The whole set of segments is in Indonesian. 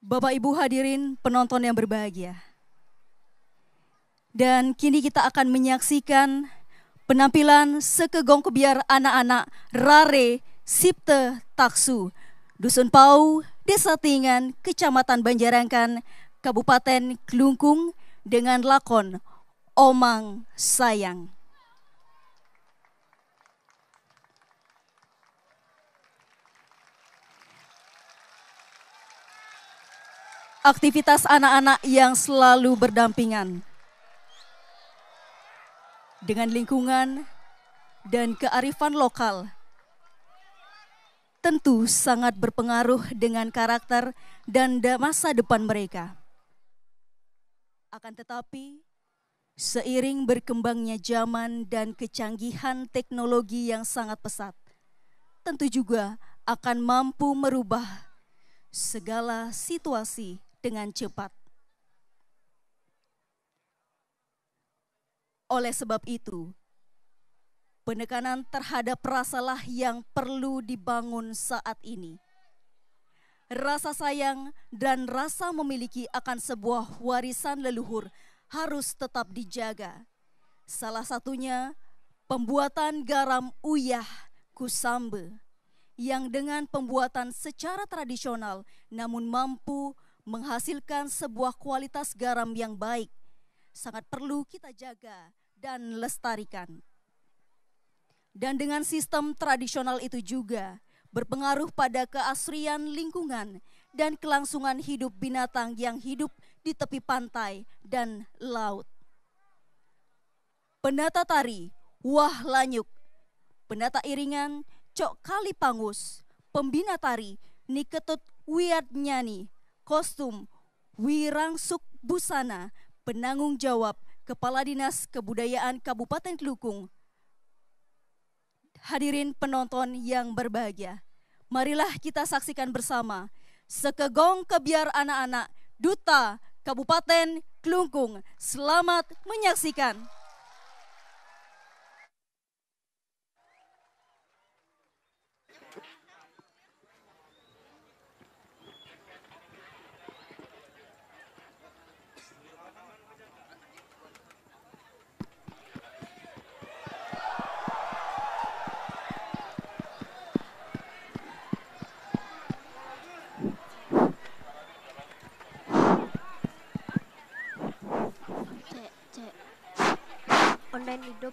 Bapak Ibu hadirin penonton yang berbahagia. Dan kini kita akan menyaksikan penampilan Sekegong Kebiar anak-anak Rare Sipte Taksu, Dusun Pau, Desa Tingan, Kecamatan Banjarangkan, Kabupaten Klungkung dengan lakon Omang Sayang. Aktivitas anak-anak yang selalu berdampingan dengan lingkungan dan kearifan lokal tentu sangat berpengaruh dengan karakter dan masa depan mereka. Akan tetapi, seiring berkembangnya zaman dan kecanggihan teknologi yang sangat pesat, tentu juga akan mampu merubah segala situasi dengan cepat. Oleh sebab itu, penekanan terhadap rasalah yang perlu dibangun saat ini. Rasa sayang dan rasa memiliki akan sebuah warisan leluhur harus tetap dijaga. Salah satunya pembuatan garam uyah kusambe yang dengan pembuatan secara tradisional namun mampu menghasilkan sebuah kualitas garam yang baik, sangat perlu kita jaga dan lestarikan. Dan dengan sistem tradisional itu juga berpengaruh pada keasrian lingkungan dan kelangsungan hidup binatang yang hidup di tepi pantai dan laut. Penata tari Wah Lanyuk, penata iringan Cok Kalipangus, pembina tari Niketut Wiat Nyani, kostum Wirangsuk Busana, penanggung jawab Kepala Dinas Kebudayaan Kabupaten Klungkung. Hadirin penonton yang berbahagia, marilah kita saksikan bersama Sekegong Kebiar anak-anak Duta Kabupaten Klungkung. Selamat menyaksikan. Online hidup.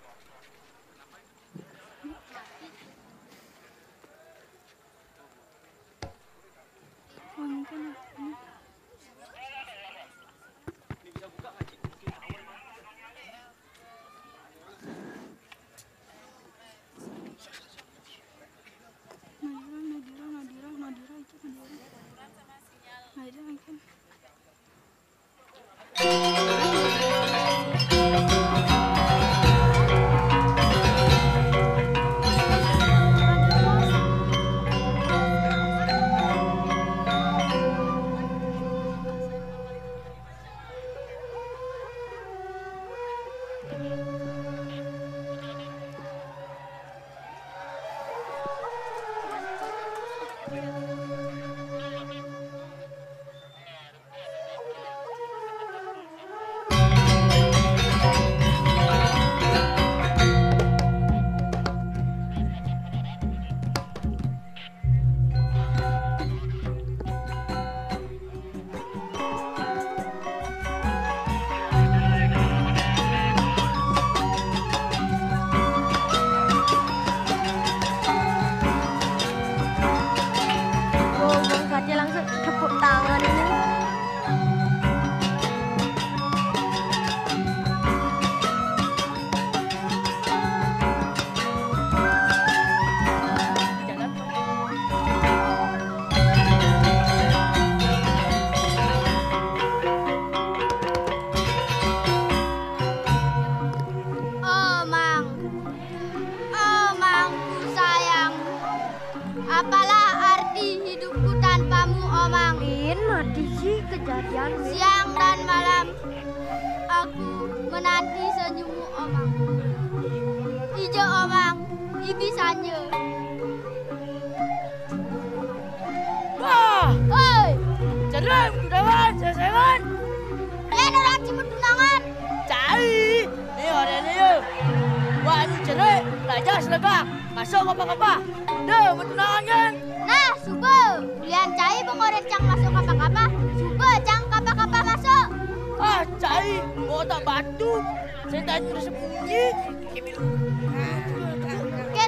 Siang dan malam aku menanti senyummu Omang. Ijo Omang, ibisanya. Wah, Oi, jadi Rem, kudawan, sayangan. Yen orang cimut tunangan. Cai, ni orang ni yo. Wah, ni cerai, belajar selegak. Masuk apa-apa. Dah, bertunangan kan? Nah, sugo. Ulian cai bengoret cang masuk apa-apa. Sugo cang apa-apa masuk. Ah, cai, mau tak batu. Saya tanya terus sembunyi. Ken.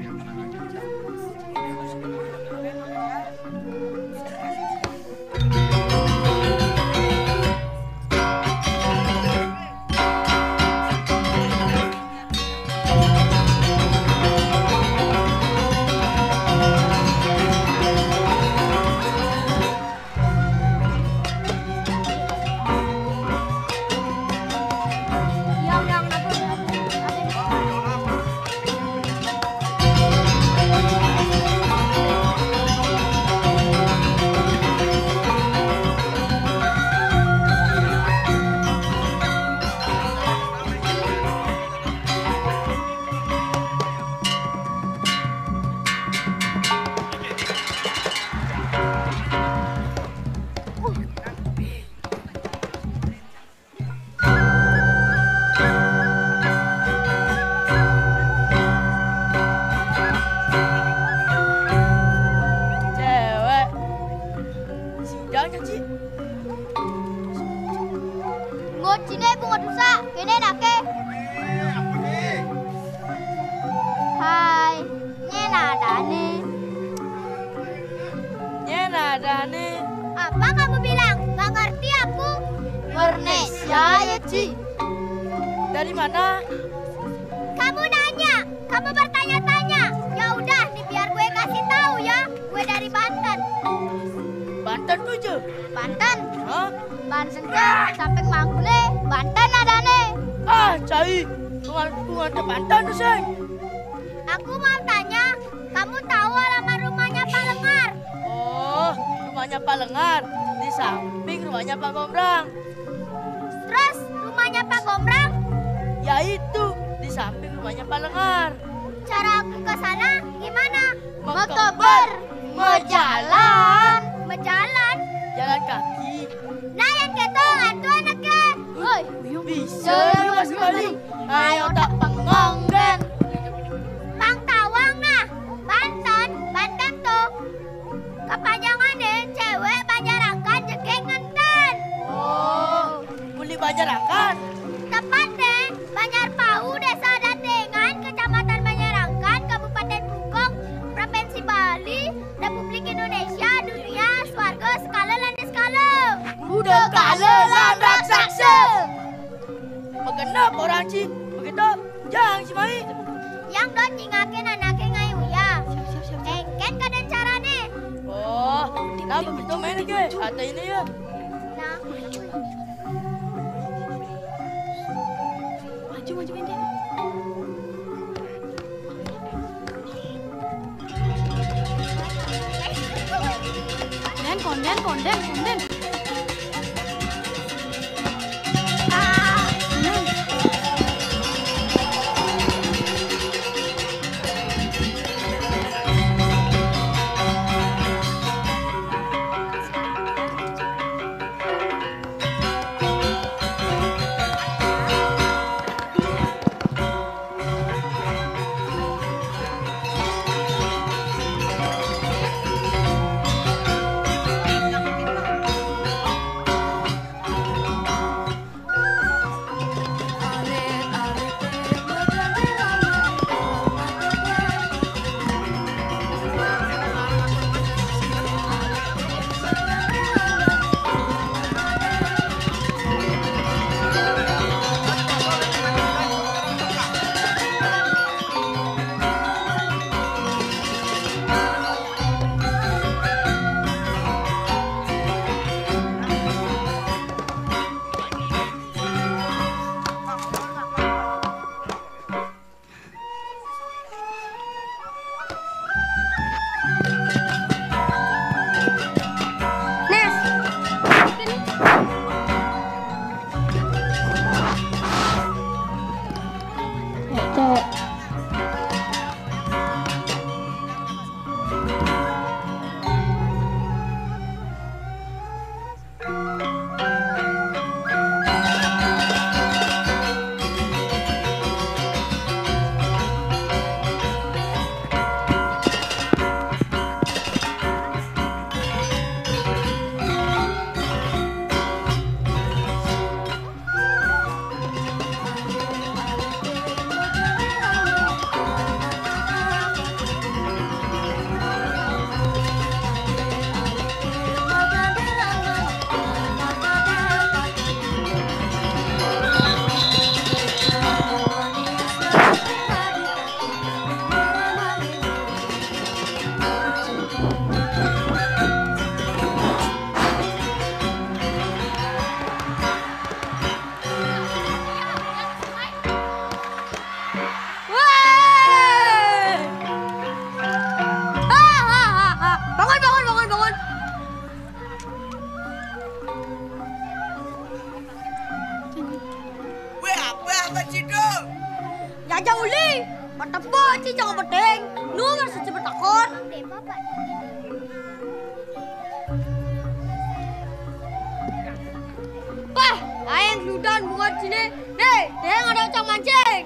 Cewek. Sidang caci. Ngocine bunga dusa, kene nake. Hai, nyena dane. Nyena dane. Apa kamu bilang? Gak ngerti aku. Mernesia ya, Ci. Dari mana? Kamu nanya, kamu bertanya-tanya. Ya udah, nih biar gue kasih tahu ya. Gue dari Banten. Banten tu je. Banten, Hah? Banten tuh samping Manggule. Banten ada nih. Ah, cai. Tungan ke Banten tu, say. Aku mau tanya, kamu tahu alamat rumahnya Pak Lengar? Oh, rumahnya Pak Lengar. Di samping rumahnya Pak Gombrang. Terus rumahnya Pak Gombrang? Ya itu, di samping rumahnya Pak Lengar. Cara aku ke sana gimana? Motober. Mejalan. Mejalan? Jalan kaki. Nah yang ketong itu anaknya. Woi, Bisa juga sekali. Ayo tak pengonggen. Bang Tawang nah, Banten tuh. Kepanjangannya cewek Banjarangkan jegeng ngenten. Oh, beli Banjarangkan. Tepatnya Banjar Pau, Desa Datengan, Kecamatan Banjarangkan, Kabupaten Bungkong, Provinsi Bali, Republik Indonesia, dunia, swarga, skala lan skala. Udah kala lan raksasa. Begenap orang Ci. Begitu, jangan si Mai. Yang dot nyingakin anaknya ngayu ya. Ken kaden carane. Oh, nah begitu main lagi. Ada ini ya. Nah, Maju ini. Konden. aja uli. Patepo ci jangan bedeng. Nu masih cepet takon. Pah, ayang ludan buat sini. Nih, deng ada cang mancing.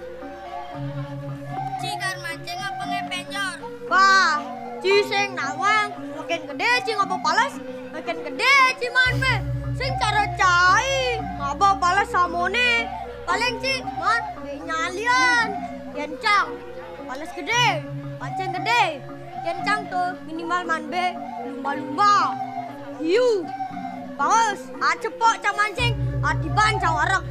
Cikar mancing apa ngepenjor? Wah, ci sing nawang makin gede ci ngapa palas, makin gede ci man me. Sing cara cai, ngapa palas samone. Paling ci man nyalian. Yencang, palas gede, pancing gede. Yencang tuh minimal man be lumba-lumba. Hiu. Bagus, cepok cang mancing, diban cang warak.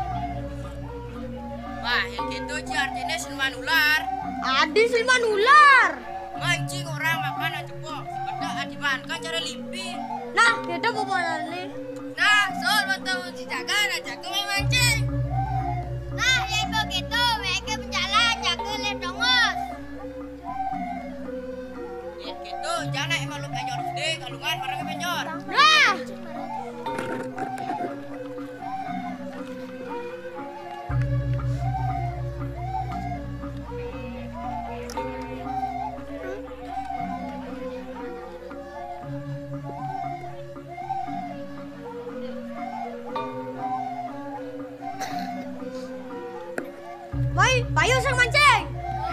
Wah, yang gitu Ci artinya siluman ular. Adi siluman ular. Mancing orang makan cepok. Beda adiban kan cara limpi. Nah, kita mau nih. Nah, soal waktu dijaga, jaga main mancing. Nah, yang begitu mereka berjalan jaga ledongos. Yang gitu, jangan emang lu penyor gede, kalungan orangnya penyor. Nah. Bayu sang mancing.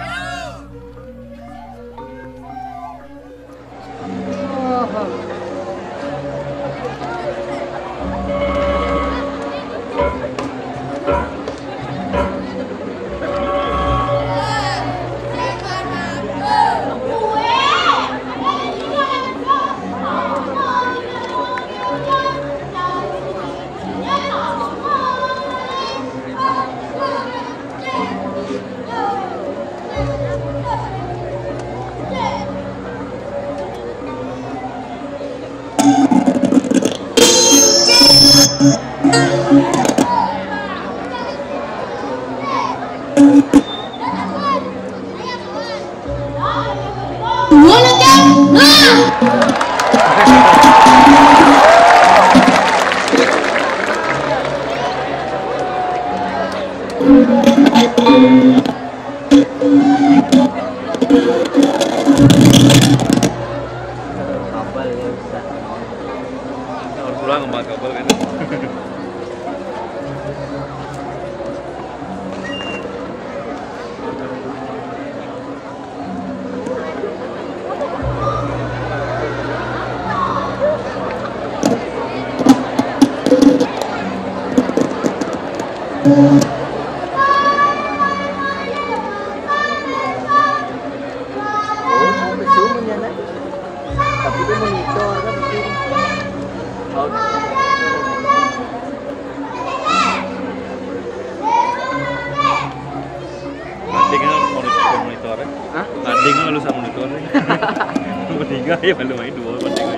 Ya belum main dua penting.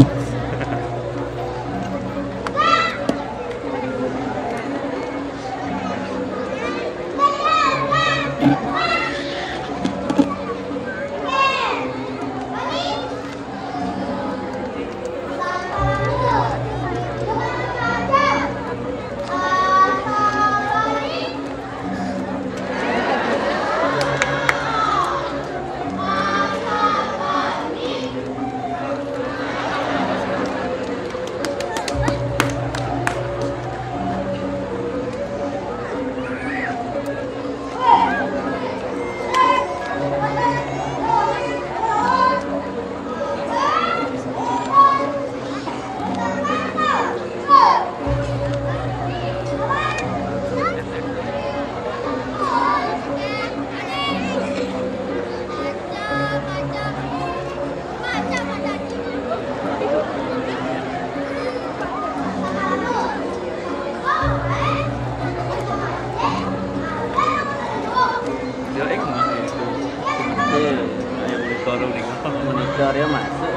Monitornya masuk.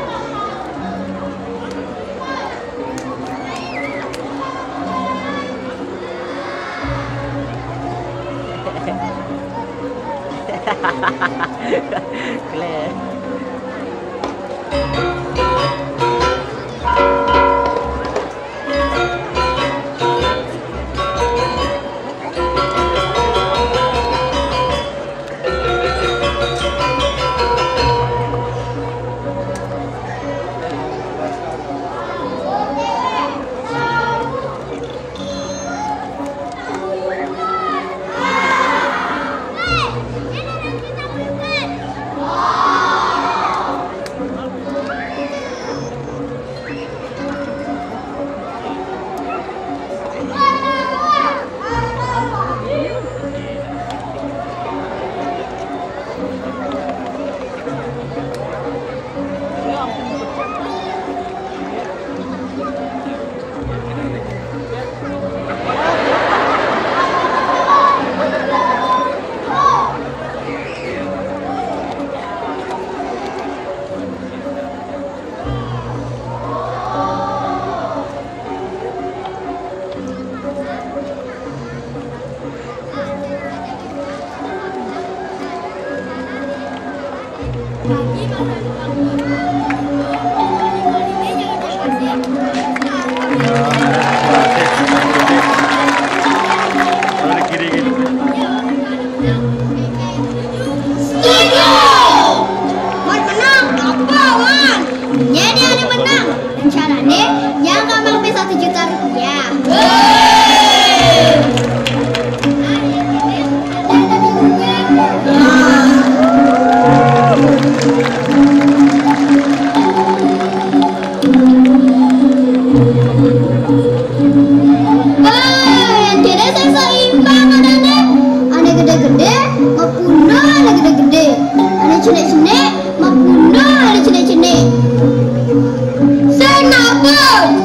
Keren.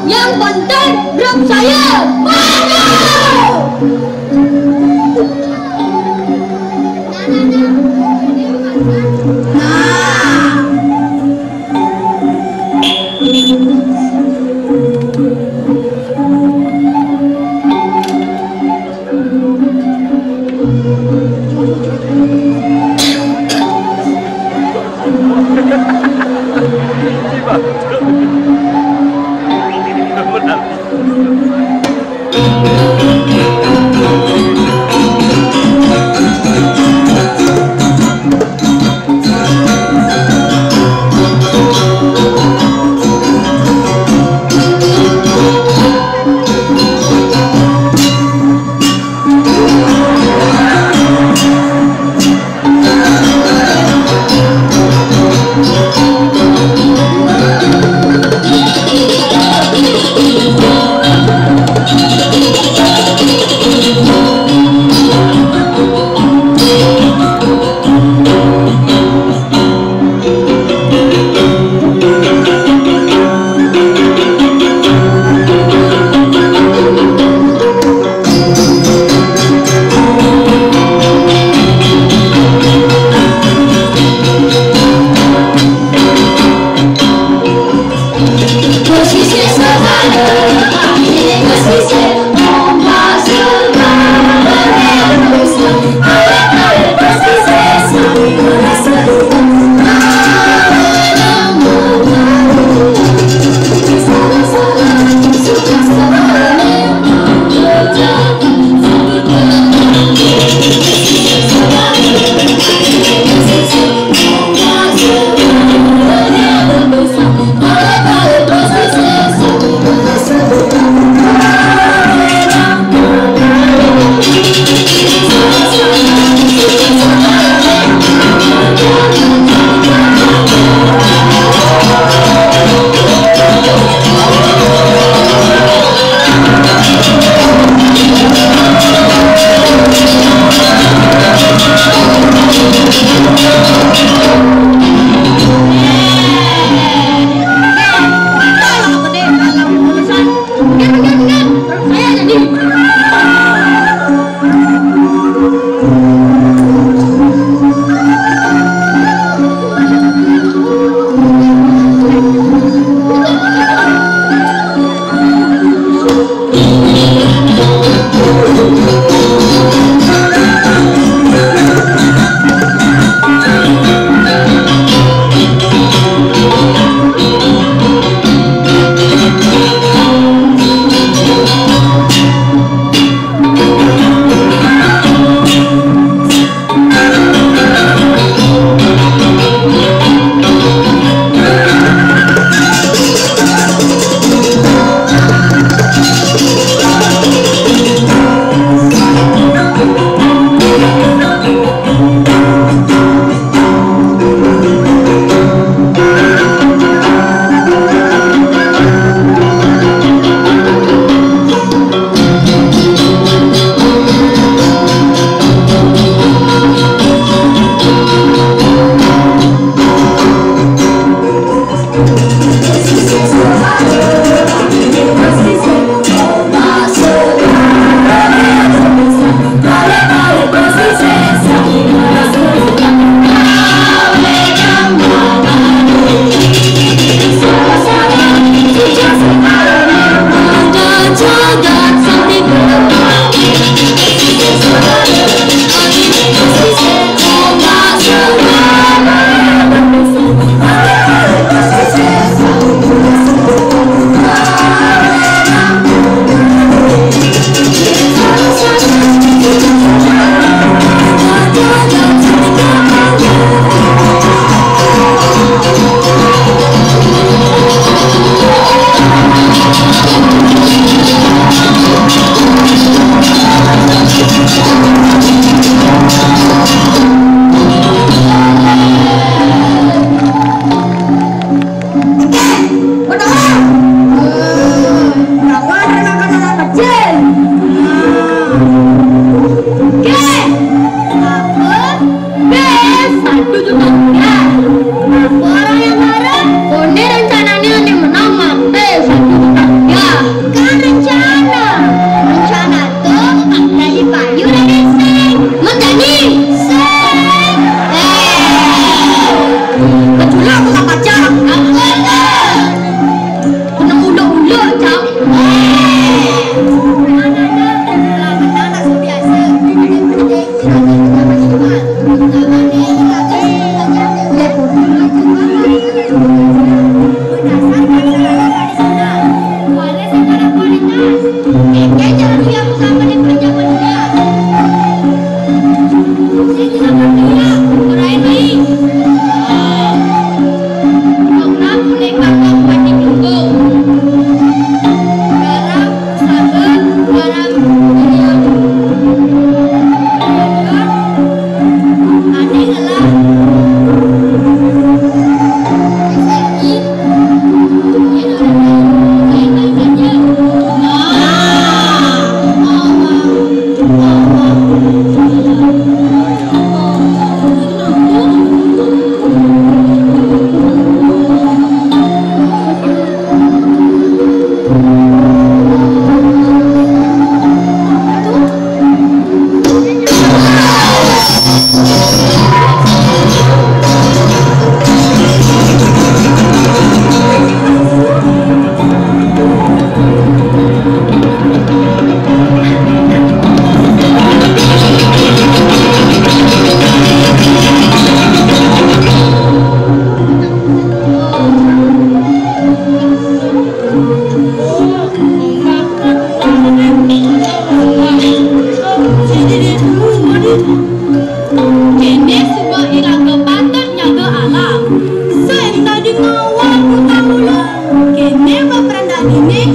Yang penting grup saya maju.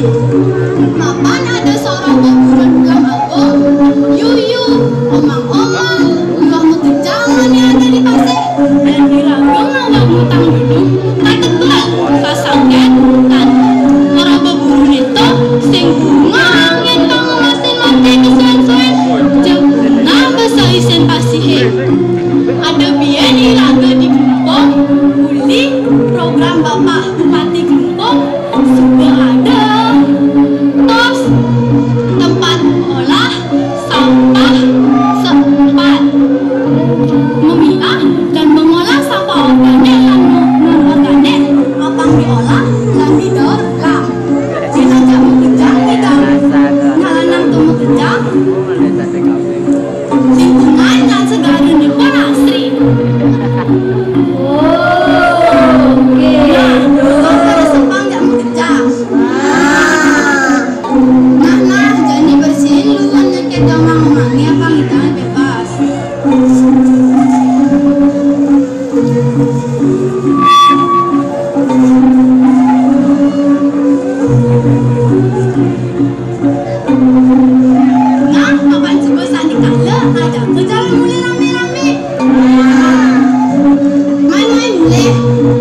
Kapan ada seorang pemuda pulang album? Yuyu, omang-omang, uangmu kejangan yang ada di pasir. Dan diragam awak utang dulu, tak tebal, kasangket, kan. Orang berburu itu, sing bunga angin kamu masin mati kesuan-suan. Jauh nambah saisen pasihe. Ada biaya di laga di Gempong, uli program Bapak Bupati Gempong, sudah ada. Tos, tempat olah sampah setempat. Memilah dan mengolah sampah organik dan non-organik, apang diolah dan didorlam. Kita jamu kejang, ngalanang temu kejang, lingkungan dan segala nipuan asri. Jadi bersihin lu nyeket omang-omangnya apa kita bebas. Nah, kapan coba sandi kala ada ke jalan mulai rame-rame. Main-main boleh.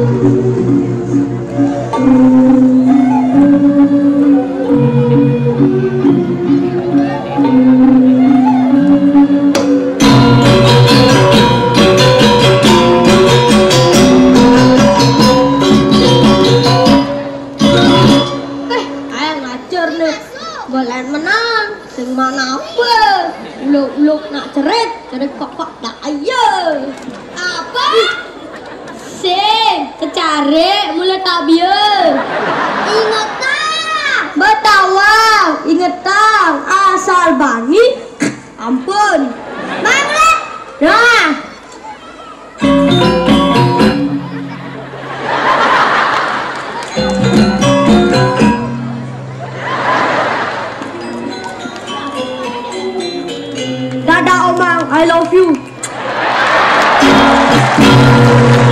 Golan menang, sing mana apa? Luk nak cerit, cerit kok tak ayo. Apa? Sing kecari mulai tak biar. Ingat tak? Betawang, ingat tak? Asal bani, ampun. Main mulai. Nah. Dadah omang, I love you.